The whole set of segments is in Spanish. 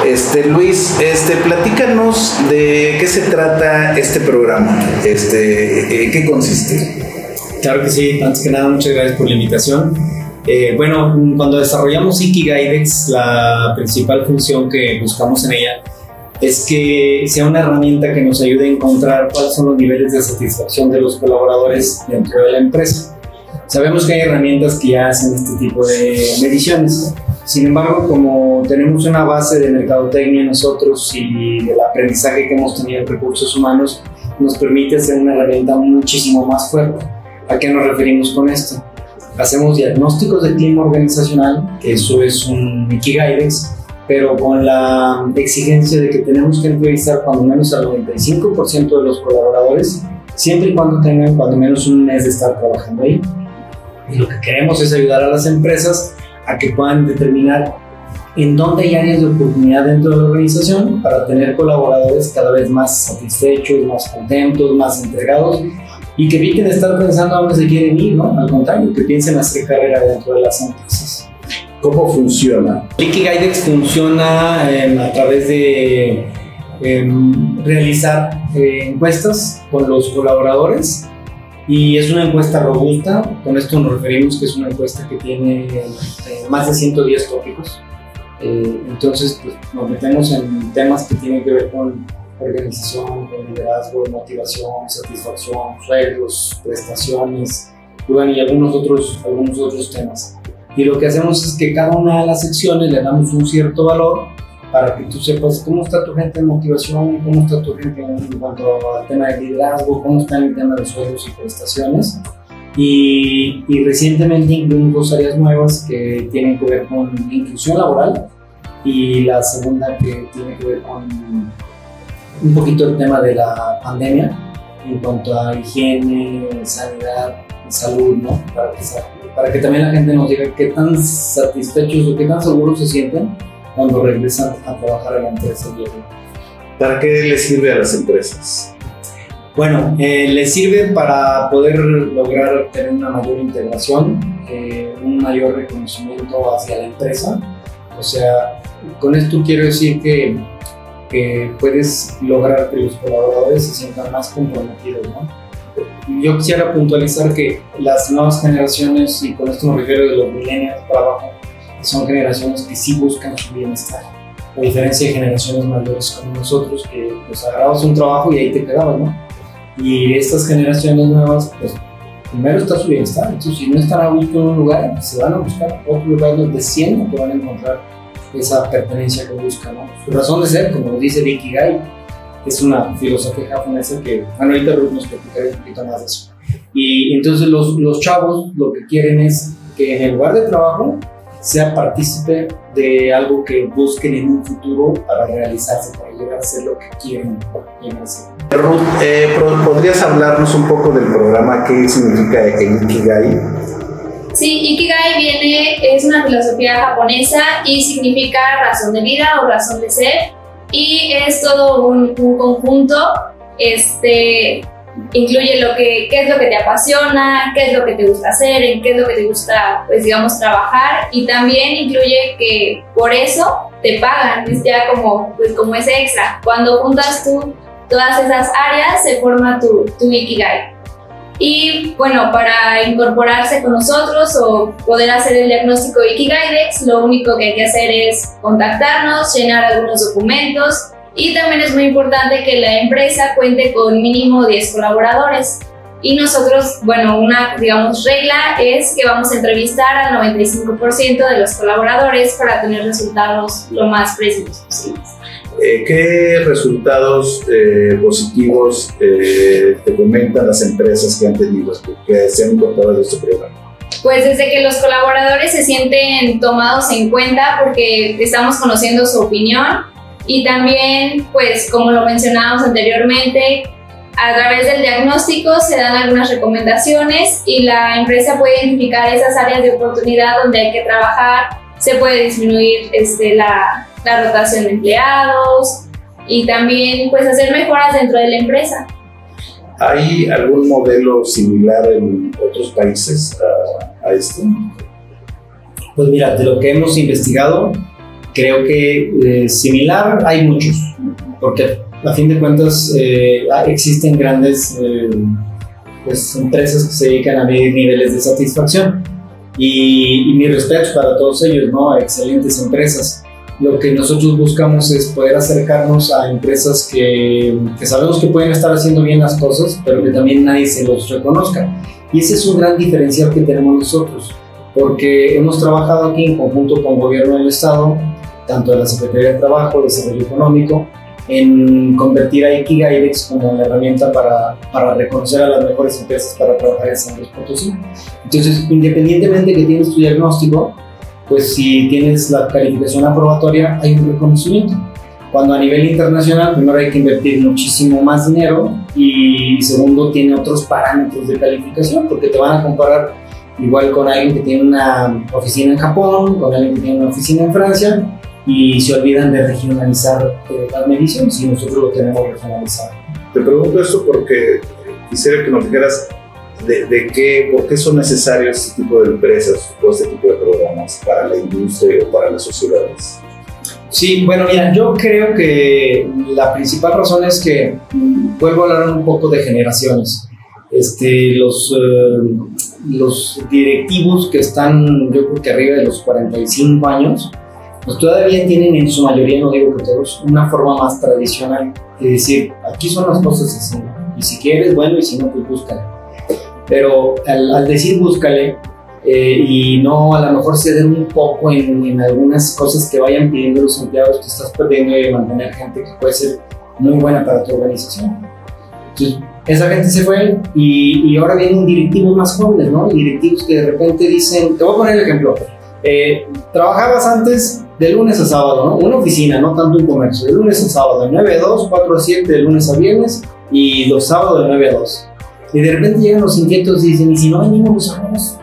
Luis, platícanos de qué se trata este programa, ¿qué consiste? Claro que sí, antes que nada muchas gracias por la invitación. Bueno, cuando desarrollamos Ikigaidex, la principal función que buscamos en ella es que sea una herramienta que nos ayude a encontrar cuáles son los niveles de satisfacción de los colaboradores dentro de la empresa. Sabemos que hay herramientas que ya hacen este tipo de mediciones. Sin embargo, como tenemos una base de mercadotecnia nosotros y del aprendizaje que hemos tenido en recursos humanos, nos permite hacer una herramienta muchísimo más fuerte. ¿A qué nos referimos con esto? Hacemos diagnósticos de clima organizacional, que eso es un Ikigaidex, pero con la exigencia de que tenemos que entrevistar cuando menos al 95% de los colaboradores, siempre y cuando tengan cuando menos un mes de estar trabajando ahí. Y lo que queremos es ayudar a las empresas a que puedan determinar en dónde hay áreas de oportunidad dentro de la organización para tener colaboradores cada vez más satisfechos, más contentos, más entregados y que eviten estar pensando a dónde se quieren ir, ¿no? Al contrario, que piensen hacer carrera dentro de las empresas. ¿Cómo funciona? Ikigaidex funciona a través de realizar encuestas con los colaboradores y es una encuesta robusta. Con esto nos referimos que es una encuesta que tiene más de 110 tópicos. Entonces pues, nos metemos en temas que tienen que ver con organización, con liderazgo, motivación, satisfacción, sueldos, prestaciones y algunos otros temas. Y lo que hacemos es que cada una de las secciones le damos un cierto valor para que tú sepas cómo está tu gente en motivación, cómo está tu gente en cuanto al tema de liderazgo, cómo está en el tema de sueldos y prestaciones. Y recientemente incluimos dos áreas nuevas que tienen que ver con inclusión laboral y la segunda que tiene que ver con un poquito el tema de la pandemia en cuanto a higiene, sanidad, salud, ¿no? Para que también la gente nos diga qué tan satisfechos o qué tan seguros se sienten cuando regresan a trabajar a la empresa. ¿Para qué les sirve a las empresas? Bueno, les sirve para poder lograr tener una mayor integración, un mayor reconocimiento hacia la empresa. O sea, con esto quiero decir que puedes lograr que los colaboradores se sientan más comprometidos, ¿no? Yo quisiera puntualizar que las nuevas generaciones, y con esto me refiero de los millennials para abajo, son generaciones que sí buscan su bienestar, a diferencia de generaciones mayores como nosotros, que pues agarrabas un trabajo y ahí te quedabas, ¿no? Y estas generaciones nuevas, pues primero está su bienestar. Entonces, si no están a gusto en un lugar, se van a buscar otro lugar donde sientan que van a encontrar esa pertenencia que buscan, ¿no? Su razón de ser, como dice el Ikigai, es una filosofía japonesa que, bueno, ahorita Ruth nos platicará un poquito más de eso. Y entonces los chavos lo que quieren es que en el lugar de trabajo sea partícipe de algo que busquen en un futuro para realizarse, para llegar a ser lo que quieren llegar a ser. Ruth, ¿podrías hablarnos un poco del programa? ¿Qué significa el Ikigai? Sí, Ikigai es una filosofía japonesa y significa razón de vida o razón de ser, y es todo un conjunto. Incluye qué es lo que te apasiona, qué es lo que te gusta hacer, en qué es lo que te gusta, pues digamos, trabajar, y también incluye que por eso te pagan, es ya como ese extra. Cuando juntas todas esas áreas se forma tu Ikigai. Y bueno, para incorporarse con nosotros o poder hacer el diagnóstico de Ikigaidex, lo único que hay que hacer es contactarnos, llenar algunos documentos, y también es muy importante que la empresa cuente con mínimo 10 colaboradores. Y nosotros, bueno, una, digamos, regla es que vamos a entrevistar al 95% de los colaboradores para tener resultados lo más precisos posibles. ¿Qué resultados positivos te comentan las empresas que han tenido, que se han incorporado a este programa? Pues desde que los colaboradores se sienten tomados en cuenta porque estamos conociendo su opinión, y también, pues como lo mencionábamos anteriormente, a través del diagnóstico se dan algunas recomendaciones y la empresa puede identificar esas áreas de oportunidad donde hay que trabajar. Se puede disminuir la rotación de empleados y también pues hacer mejoras dentro de la empresa. ¿Hay algún modelo similar en otros países a este? Pues mira, de lo que hemos investigado, Creo que similar hay muchos, porque a fin de cuentas existen grandes pues, empresas que se dedican a medir niveles de satisfacción y mi respeto para todos ellos, ¿no? Excelentes empresas. Lo que nosotros buscamos es poder acercarnos a empresas que sabemos que pueden estar haciendo bien las cosas, pero que también nadie se los reconozca. Y ese es un gran diferencial que tenemos nosotros, porque hemos trabajado aquí en conjunto con el gobierno del estado, tanto de la Secretaría de Trabajo, Desarrollo Económico, en convertir a Ikigai como la herramienta para reconocer a las mejores empresas para trabajar en San Luis Potosí. Entonces, independientemente que tienes tu diagnóstico, pues si tienes la calificación aprobatoria, hay un reconocimiento. Cuando a nivel internacional, primero hay que invertir muchísimo más dinero y segundo, tiene otros parámetros de calificación, porque te van a comparar igual con alguien que tiene una oficina en Japón, con alguien que tiene una oficina en Francia, y se olvidan de regionalizar las mediciones y nosotros lo tenemos regionalizado. Te pregunto esto porque quisiera que nos dijeras por qué son necesarios este tipo de empresas o este tipo de programas para la industria o para las sociedades. Sí, bueno, mira, yo creo que la principal razón es que, vuelvo a hablar un poco de generaciones. Los directivos que están, yo creo que arriba de los 45 años, pues todavía tienen en su mayoría, no digo que todos, una forma más tradicional de decir, aquí son las cosas así, y si quieres, bueno, y si no, pues búscale. Pero al decir búscale, y no a lo mejor ceder un poco en algunas cosas que vayan pidiendo los empleados, que estás perdiendo de mantener gente que puede ser muy buena para tu organización. Entonces, esa gente se fue y ahora vienen directivos más jóvenes, ¿no? Directivos que de repente dicen, te voy a poner el ejemplo, trabajabas antes de lunes a sábado, ¿no? Una oficina, no tanto un comercio, de lunes a sábado, de 9 a 2, 4 a 7, de lunes a viernes y los sábados de 9 a 2. Y de repente llegan los inquietos y dicen, ¿y si no venimos los sábados?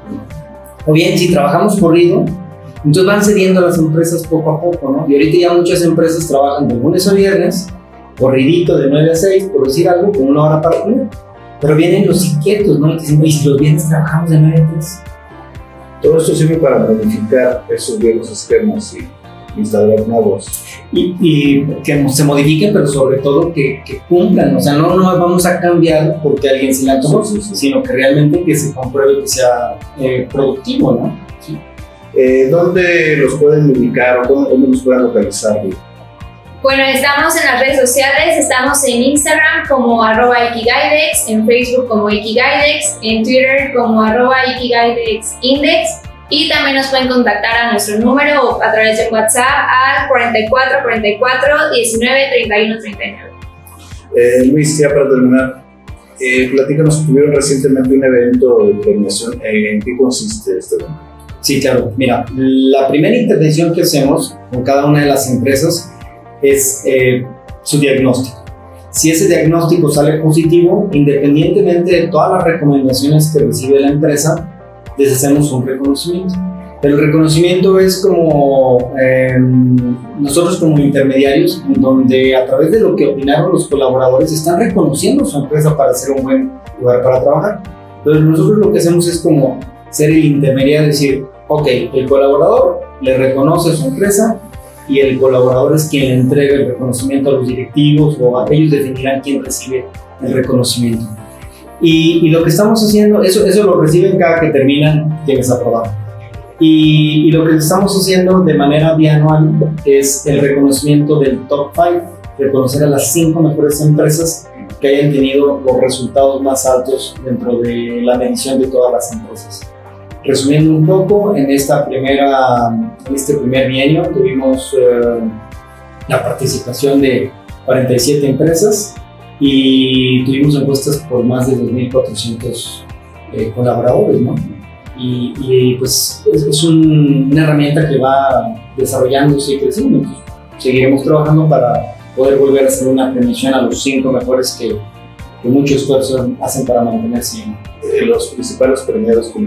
O bien, si trabajamos corrido, entonces van cediendo las empresas poco a poco, ¿no? Y ahorita ya muchas empresas trabajan de lunes a viernes, corridito de 9 a 6, por decir algo, con 1 hora para comer. Pero vienen los inquietos, ¿no? Y dicen, ¿y si los viernes trabajamos de 9 a 3? Todo esto sirve para modificar esos viejos esquemas y instalar nuevos. Y que se modifiquen, pero sobre todo que cumplan. O sea, no nos vamos a cambiar porque alguien se la tomó, sino que realmente que se compruebe que sea productivo, ¿no? Sí. ¿Dónde los pueden ubicar o dónde los pueden localizar? Bueno, estamos en las redes sociales, estamos en Instagram como @Ikigaidex, en Facebook como Ikigaidex, en Twitter como @IkigaidexIndex y también nos pueden contactar a nuestro número o a través de WhatsApp al 44 44 19 31 39. Luis, ya para terminar, platícanos, tuvieron recientemente un evento de premiación, ¿en qué consiste este evento? Sí, claro, mira, la primera intervención que hacemos con cada una de las empresas es su diagnóstico. Si ese diagnóstico sale positivo, independientemente de todas las recomendaciones que recibe la empresa, les hacemos un reconocimiento. El reconocimiento es como nosotros como intermediarios, donde a través de lo que opinaron los colaboradores están reconociendo su empresa para ser un buen lugar para trabajar. Entonces nosotros lo que hacemos es como ser el intermediario, decir, ok, el colaborador le reconoce a su empresa y el colaborador es quien le entrega el reconocimiento a los directivos o ellos definirán quién recibe el reconocimiento. Y lo que estamos haciendo, eso lo reciben cada que terminan quienes aprobaron. Y lo que estamos haciendo de manera bianual es el reconocimiento del top 5, reconocer a las 5 mejores empresas que hayan tenido los resultados más altos dentro de la medición de todas las empresas. Resumiendo un poco, en este primer bienio tuvimos la participación de 47 empresas y tuvimos encuestas por más de 2.400 colaboradores, ¿no? Y pues es una herramienta que va desarrollándose y creciendo. Entonces, seguiremos trabajando para poder volver a hacer una premiación a los 5 mejores que mucho esfuerzo hacen para mantenerse. Los principales premiados como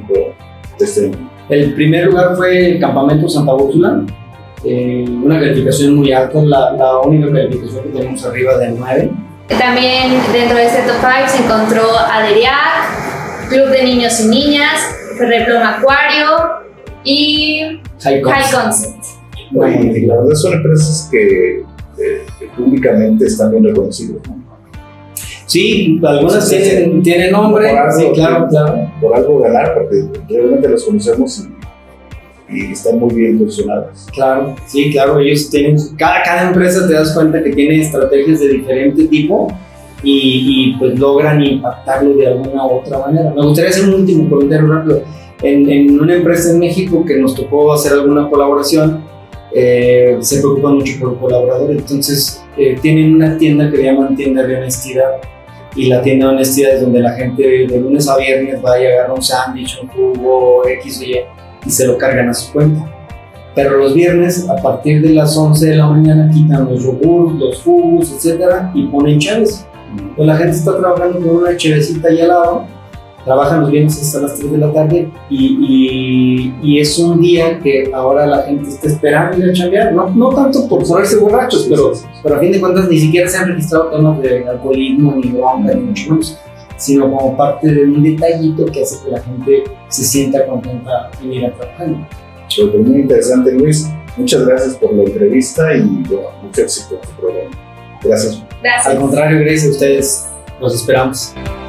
el primer lugar fue el Campamento Santa Úrsula, una calificación muy alta, la única calificación que tenemos arriba del 9. También dentro de este top 5 se encontró Aderiac, Club de Niños y Niñas, Ferreploma Acuario y High Concept. Y la verdad son empresas que públicamente están bien reconocidas, ¿no? Sí, algunas tienen nombre, sí, claro. Por algo ganar, porque realmente los conocemos y están muy bien posicionados. Claro, sí, claro, ellos tienen, cada empresa te das cuenta que tiene estrategias de diferente tipo y pues logran impactarlo de alguna u otra manera. Me gustaría hacer un último comentario rápido. En una empresa en México que nos tocó hacer alguna colaboración, se preocupan mucho por el colaborador, entonces tienen una tienda que le llaman tienda de honestidad, y la tienda de honestidad es donde la gente de lunes a viernes va y agarra un sándwich, un jugo, X o Y, y se lo cargan a su cuenta. Pero los viernes, a partir de las 11 de la mañana, quitan los yogurts, los jugos, etcétera, y ponen cheves. Entonces la gente está trabajando con una chevecita ahí al lado, trabajan los viernes hasta las 3 de la tarde, y es un día que ahora la gente está esperando ir a chambear, no tanto por ponerse borrachos, pero a fin de cuentas ni siquiera se han registrado temas de alcoholismo, ni bronca, ni mucho menos, sino como parte de un detallito que hace que la gente se sienta contenta en ir a trabajar. Pues muy interesante, Luis. Muchas gracias por la entrevista y bueno, mucho éxito en tu programa. Gracias. Gracias. Al contrario, gracias a ustedes. Los esperamos.